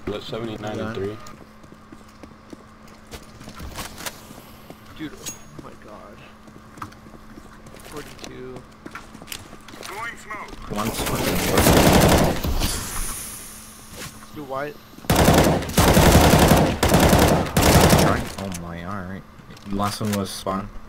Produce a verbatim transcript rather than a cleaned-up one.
Got seventy-nine and three. Dude, oh my god. forty-two. Throwing smoke. One's fucking working. Dude, white. Try. Oh my, alright. Last one was spawn.